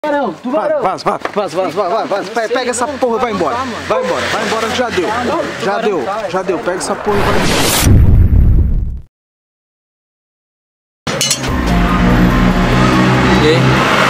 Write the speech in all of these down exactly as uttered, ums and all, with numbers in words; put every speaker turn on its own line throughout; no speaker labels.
Tubarão, tubarão.
Vaza, vaza, vaza, vaza, vaza, vaza. Pega, pega essa porra e vai embora. Vai embora, vai embora que já deu. Já deu, já deu. Pega essa porra e vai embora.
E aí?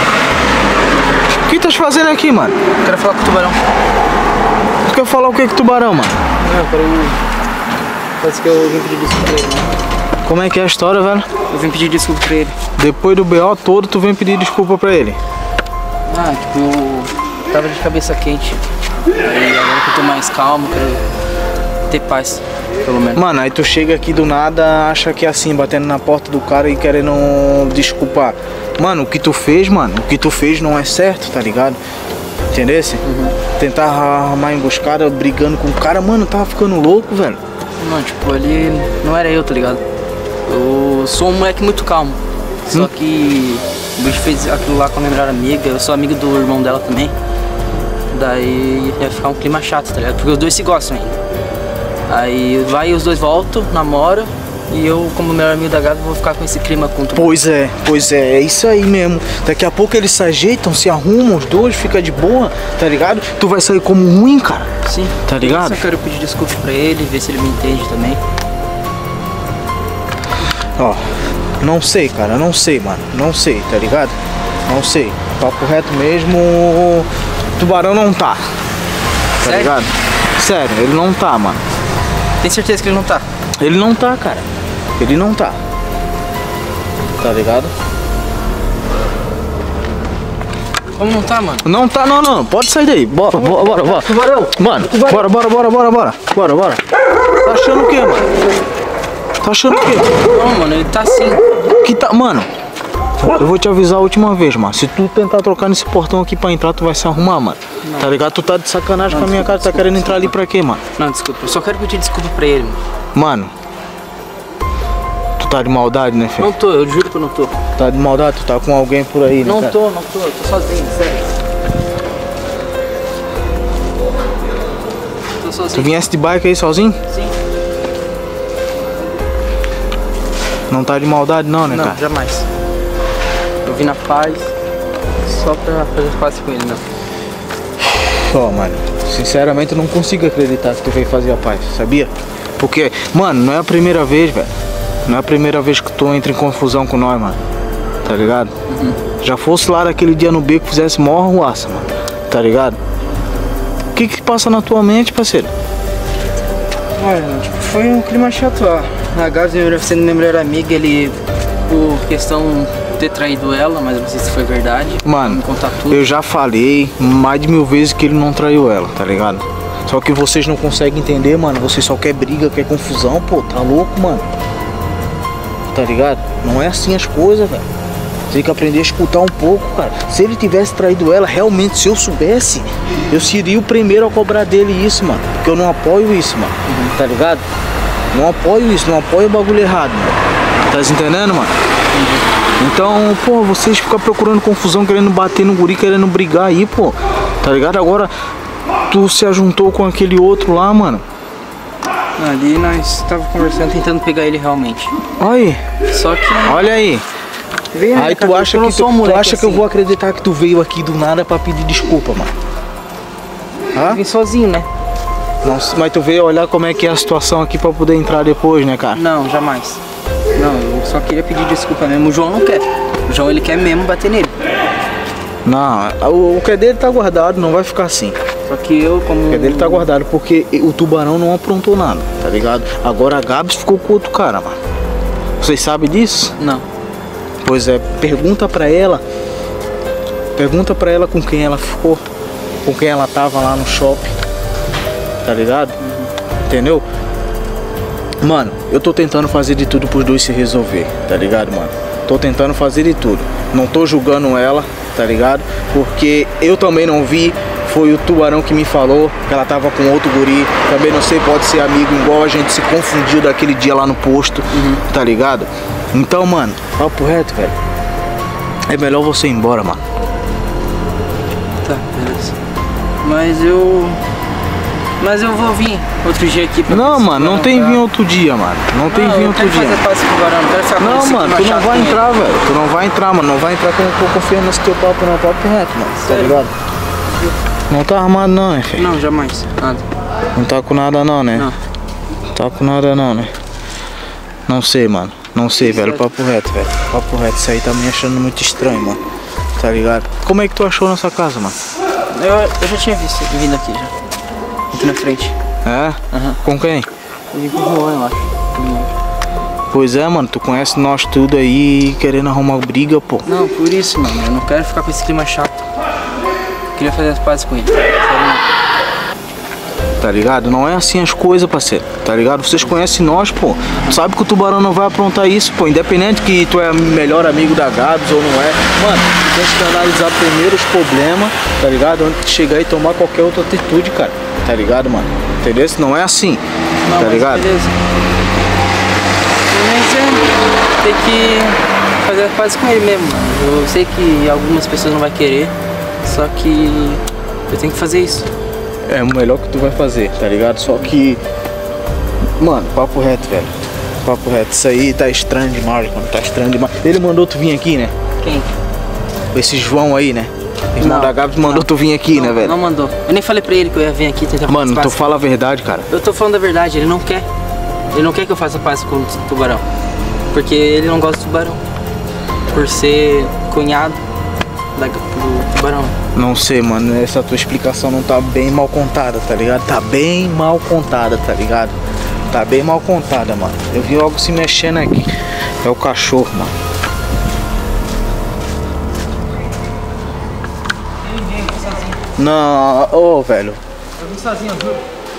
O que tu tá fazendo aqui, mano?
Quero falar com o tubarão.
Tu quer falar o que com o tubarão, mano?
Não, eu quero... Parece que eu vim pedir desculpa pra ele, né?
Como é que é a história, velho?
Eu vim pedir desculpa pra ele.
Depois do B O todo, tu vem pedir desculpa pra ele?
Ah, tipo, eu tava de cabeça quente. Aí agora que eu tô mais calmo, quero ter paz, pelo menos.
Mano, aí tu chega aqui do nada, acha que é assim, batendo na porta do cara e querendo desculpar. Mano, o que tu fez, mano, o que tu fez não é certo, tá ligado? Entendesse? Uhum. Tentar armar emboscada, brigando com o cara, mano, tava ficando louco, velho.
Não, tipo, ali não era eu, tá ligado? Eu sou um moleque muito calmo. Só hum? que o bicho fez aquilo lá com a minha melhor amiga, eu sou amigo do irmão dela também. Daí ia ficar um clima chato, tá ligado? Porque os dois se gostam ainda. Aí vai os dois voltam, namoram. E eu, como melhor amigo da Gabi, vou ficar com esse clima com tudo.
Pois é, pois é, é isso aí mesmo. Daqui a pouco eles se ajeitam, se arrumam, os dois, fica de boa, tá ligado? Tu vai sair como ruim, cara.
Sim.
Tá ligado?
Eu só quero pedir desculpa pra ele, ver se ele me entende também.
Ó, não sei, cara, não sei, mano. Não sei, tá ligado? Não sei. Papo reto mesmo, o tubarão não tá. Tá
Sério?
ligado? Sério, ele não tá, mano.
Tem certeza que ele não tá?
Ele não tá, cara. Ele não tá. Tá ligado?
Como não tá, mano?
Não tá, não, não. Pode sair daí. Bora, bora, bora, bora.
Tubarão!
Mano,
Tubarão.
bora, bora, bora, bora, bora. Bora, bora. Tá achando o quê, mano? Tá achando o quê?
Não, mano, ele tá assim.
Que tá, mano? Eu vou te avisar a última vez, mano. Se tu tentar trocar nesse portão aqui pra entrar, tu vai se arrumar, mano. Não. Tá ligado? Tu tá de sacanagem não, com a minha cara, tu tá querendo entrar ali pra quê, mano?
Não, desculpa. Eu só quero pedir desculpa pra ele, mano.
Mano. Tu tá de maldade, né, filho?
Não tô, eu juro que eu não tô.
Tá de maldade? Tu tá com alguém por aí, né,
Não
cara?
tô, não tô. Eu tô sozinho, sério. Tô sozinho.
Tu viesse de bike aí sozinho?
Sim.
Não tá de maldade não, né,
não,
cara?
Não, jamais. Eu vim na paz, só pra fazer paz com ele, não.
Ó, mano, sinceramente eu não consigo acreditar que tu veio fazer a paz, sabia? Porque, mano, não é a primeira vez, velho. Não é a primeira vez que tu entra em confusão com nós, mano. Tá ligado? Uhum. Já fosse lá naquele dia no beco, fizesse mó arruaça, mano. Tá ligado? O que que passa na tua mente, parceiro?
Olha, tipo, foi um clima chato lá. A Gabi, sendo minha melhor amiga, ele, por questão de ter traído ela, mas não sei se foi verdade.
Mano,
me contar tudo.
Eu já falei mais de mil vezes que ele não traiu ela, tá ligado? Só que vocês não conseguem entender, mano. Vocês só quer briga, quer confusão, pô, tá louco, mano. Tá ligado? Não é assim as coisas, velho. Você tem que aprender a escutar um pouco, cara. Se ele tivesse traído ela, realmente, se eu soubesse, eu seria o primeiro a cobrar dele isso, mano. Porque eu não apoio isso, mano. Uhum. Tá ligado? Não apoio isso, não apoio o bagulho errado, mano. Tá entendendo, mano? Uhum. Então, pô, vocês ficam procurando confusão, querendo bater no guri, querendo brigar aí, pô. Tá ligado? Agora, tu se ajuntou com aquele outro lá, mano.
Ali nós tava conversando, tentando pegar ele realmente.
Olha aí.
Só que...
Olha aí.
Vem
aí tu acha, que, tu,
um
tu acha
assim.
que eu vou acreditar que tu veio aqui do nada pra pedir desculpa, mano?
Hã? Eu vim sozinho, né?
Não, mas tu veio olhar como é que é a situação aqui pra poder entrar depois, né, cara?
Não, jamais. Não, eu só queria pedir desculpa mesmo. O João não quer. O João, ele quer mesmo bater nele.
Não, o, o que é dele tá guardado, não vai ficar assim.
Só que eu, como...
O que é dele tá guardado, porque o tubarão não aprontou nada, tá ligado? Agora a Gabs ficou com outro cara, mano. Vocês sabem disso?
Não.
Pois é, pergunta pra ela. Pergunta pra ela com quem ela ficou. Com quem ela tava lá no shopping. Tá ligado? Uhum. Entendeu? Mano, eu tô tentando fazer de tudo pros dois se resolver, tá ligado, mano? Tô tentando fazer de tudo. Não tô julgando ela, tá ligado? Porque eu também não vi. Foi o tubarão que me falou que ela tava com outro guri. Também não sei, pode ser amigo, igual a gente se confundiu daquele dia lá no posto, uhum. Tá ligado? Então, mano, papo reto, velho. É melhor você ir embora, mano.
Tá, beleza. Mas eu... Mas eu vou vir outro dia aqui pra
Não,
ver se
mano, não
tubarão
tem
tá-
vir outro dia, mano. Não tem
Não,
vir
eu
outro
quero
dia.
fazer paz com o tubarão, não quero ficar com
Não,
esse
mano,
clima
tu não
chato
vai
com ele.
entrar, velho. Tu não vai entrar, mano. Não vai entrar que eu não tô confiando nesse teu papo, não. Papo reto, mano. Tá
Sério?
ligado? Não tá armado, não, né, filho?
Não, jamais. Nada.
Não tá com nada, não, né?
Não.
Não tá com nada, não, né? Não sei, mano. Não sei, velho. Papo reto, velho. Papo reto. Isso aí tá me achando muito estranho, mano. Tá ligado? Como é que tu achou nossa casa, mano?
Eu, eu já tinha visto, vindo aqui já. Aqui na frente.
É?
Aham.
Com quem?
Eu vim com o Juan, eu acho.
Pois é, mano. Tu conhece nós tudo aí querendo arrumar briga, pô.
Não, por isso, mano. Eu não quero ficar com esse clima chato. Eu queria fazer as pazes com ele. Sério, não.
Tá ligado? Não é assim as coisas, parceiro. Tá ligado? Vocês conhecem nós, pô. Tu sabe que o tubarão não vai aprontar isso, pô. Independente que tu é melhor amigo da Gabs ou não é. Mano, tu tens que analisar primeiro os problemas, tá ligado? Antes de chegar e tomar qualquer outra atitude, cara. Tá ligado, mano? Entendeu? Não é assim.
Não,
Tá
mas
ligado?
beleza. Mas é, tem que fazer as pazes com ele mesmo, mano. Eu sei que algumas pessoas não vão querer, só que eu tenho que fazer isso.
É o melhor que tu vai fazer, tá ligado? Só que... Mano, papo reto, velho. Papo reto. Isso aí tá estranho demais, mano. Tá estranho demais. Ele mandou tu vir aqui, né?
Quem?
Esse João aí, né? Irmão
Não,
da Gabs mandou
não.
tu vir aqui,
não,
né, velho?
Não mandou. Eu nem falei pra ele que eu ia vir aqui tentar
Mano,
fazer
tu
paz.
fala a verdade, cara.
Eu tô falando a verdade, ele não quer. Ele não quer que eu faça paz com o tubarão. Porque ele não gosta do tubarão. Por ser cunhado da, do tubarão.
Não sei, mano, essa tua explicação não tá bem mal contada, tá ligado? Tá bem mal contada, tá ligado? Tá bem mal contada, mano. Eu vi algo se mexendo aqui. É o cachorro, mano.
Ele vem sozinho.
Não, ô, velho.
Eu vim sozinho, viu?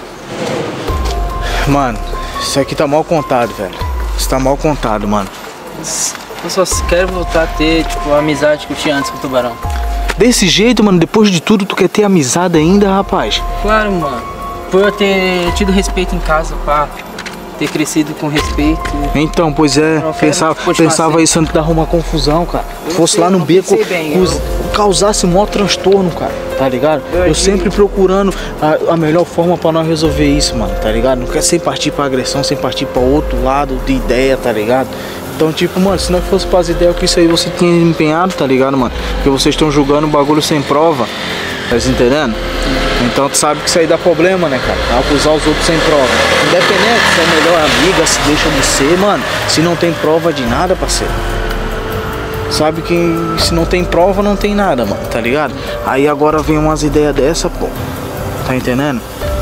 Mano, isso aqui tá mal contado, velho. Isso tá mal contado, mano.
Eu só quero voltar a ter, tipo, a amizade que eu tinha antes com o tubarão.
Desse jeito, mano, depois de tudo, tu quer ter amizade ainda, rapaz?
Claro, mano. Por eu ter tido respeito em casa, pá. Ter crescido com respeito.
Então, pois é,
Eu quero
pensava,
continuar
pensava
assim.
isso antes de arrumar confusão, cara.
Eu
Fosse
sei,
lá no
eu
beco,
pensei bem,
cus- causasse maior transtorno, cara, tá ligado?
Eu
Eu,
agiu.
sempre procurando a, a melhor forma pra nós resolver isso, mano, tá ligado? Não quer sem partir pra agressão, sem partir pra outro lado de ideia, tá ligado? Então, tipo, mano, se não fosse para as ideias que isso aí você tinha empenhado, tá ligado, mano? Porque vocês estão julgando o bagulho sem prova, tá entendendo? Então tu sabe que isso aí dá problema, né, cara? Acusar os outros sem prova. Independente se é melhor amiga, se deixa de ser, mano. Se não tem prova de nada, parceiro. Sabe que se não tem prova, não tem nada, mano, tá ligado? Aí agora vem umas ideias dessa, pô. Tá entendendo?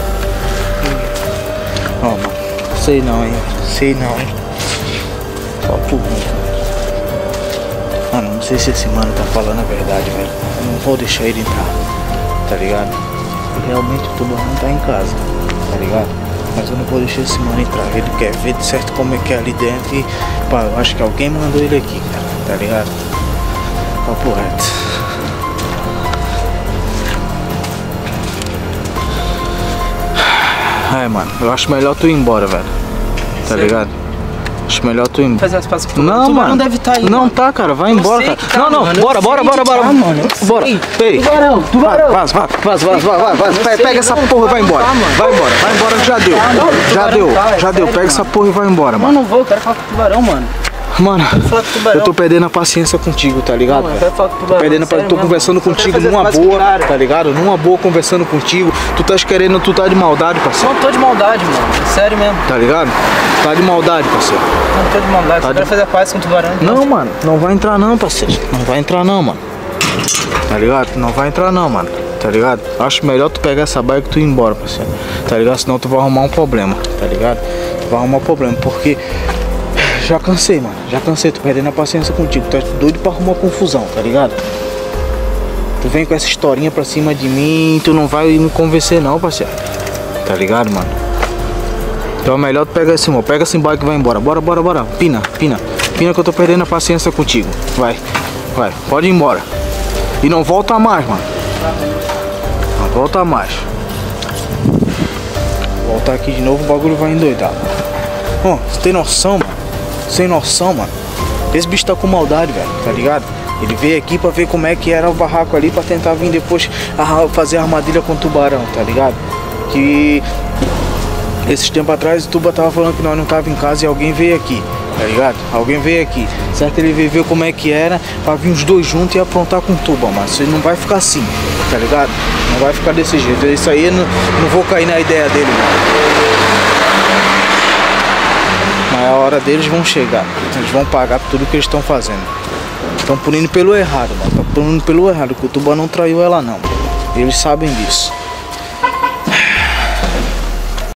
Ó, mano. Sei não, hein? Sei não, hein? Papo ruim. Mano, não sei se esse mano tá falando a verdade, velho. Eu não vou deixar ele entrar, tá ligado? Realmente o tubarão tá em casa, tá ligado? Mas eu não vou deixar esse mano entrar. Ele quer ver de certo como é que é ali dentro e... Pá, eu acho que alguém mandou ele aqui, cara, tá ligado? Papo reto. É, mano, eu acho melhor tu ir embora, velho. Tá
Sério?
ligado? Acho melhor tu ir embora.
Fazer as pazes com o tubarão.
Não,
O tubarão
mano.
deve estar aí.
Não
mano.
tá, cara. Vai
Eu
embora,
sei
cara.
que tá,
não, não.
mano, eu
Bora, bora,
sei
bora,
que
bora.
tá, mano, eu
Bora.
sei.
Ei.
Tubarão, tubarão.
Vaza, vaza, vaza, vaza, vaza, vaza.
Eu
Pe-
sei,
Pega essa
não,
porra e vai
não
embora.
tá, mano.
Vai embora, vai embora que já deu.
Tá, mano, o
Já
tubarão
deu,
tá, é
já deu.
sério,
Pega essa
mano.
porra e vai embora,
Eu
mano.
não vou, eu quero falar com o tubarão, mano.
Mano,
Quero falar com o tubarão.
eu tô perdendo a paciência contigo, tá ligado?
Não, eu
velho?
quero falar com o
Tô
tubarão,
perdendo, a pa-
sério
tô
mesmo.
conversando
Só quero
contigo
fazer as
numa
pazes com o
boa,
cara.
tá ligado? Numa boa conversando contigo. Tu tá querendo, tu tá de maldade, parceiro.
Não tô de maldade, mano. Sério mesmo.
Tá ligado? Tá de maldade, parceiro.
Não tô de maldade. Só
Tá
quero
de-
fazer a paz com o tubarão.
Não, mano, não vai entrar não, parceiro. Não vai entrar não, mano. Tá ligado? Não vai entrar não, mano. Tá ligado? Acho melhor tu pegar essa bike e tu ir embora, parceiro. Tá ligado? Senão tu vai arrumar um problema, tá ligado? Tu vai arrumar um problema, porque já cansei, mano. Já cansei, tô perdendo a paciência contigo. Tu é doido pra arrumar confusão, tá ligado? Tu vem com essa historinha pra cima de mim, tu não vai me convencer não, parceiro. Tá ligado, mano? Então é melhor tu pegar esse irmão. Pega esse bike e vai embora. Bora, bora, bora. Pina, pina. Pina que eu tô perdendo a paciência contigo. Vai, vai. Pode ir embora. E não volta mais, mano. Não volta mais. Voltar aqui de novo, o bagulho vai endoidar. Ó, você tem noção, mano? Sem noção, mano. Esse bicho tá com maldade, velho. Tá ligado? Ele veio aqui pra ver como é que era o barraco ali, pra tentar vir depois arra- fazer armadilha com o tubarão, tá ligado? que esses tempos atrás o Tuba tava falando que nós não tava em casa e alguém veio aqui, tá ligado? Alguém veio aqui. Certo? Ele veio ver como é que era pra vir os dois juntos e aprontar com o Tuba, mano. Você não vai ficar assim, tá ligado? Não vai ficar desse jeito. Isso aí eu não, não vou cair na ideia dele, mano. Mas a hora deles vão chegar. Eles vão pagar por tudo que eles estão fazendo. Estão punindo pelo errado, mano. Estão punindo pelo errado, que o Tuba não traiu ela, não. Eles sabem disso.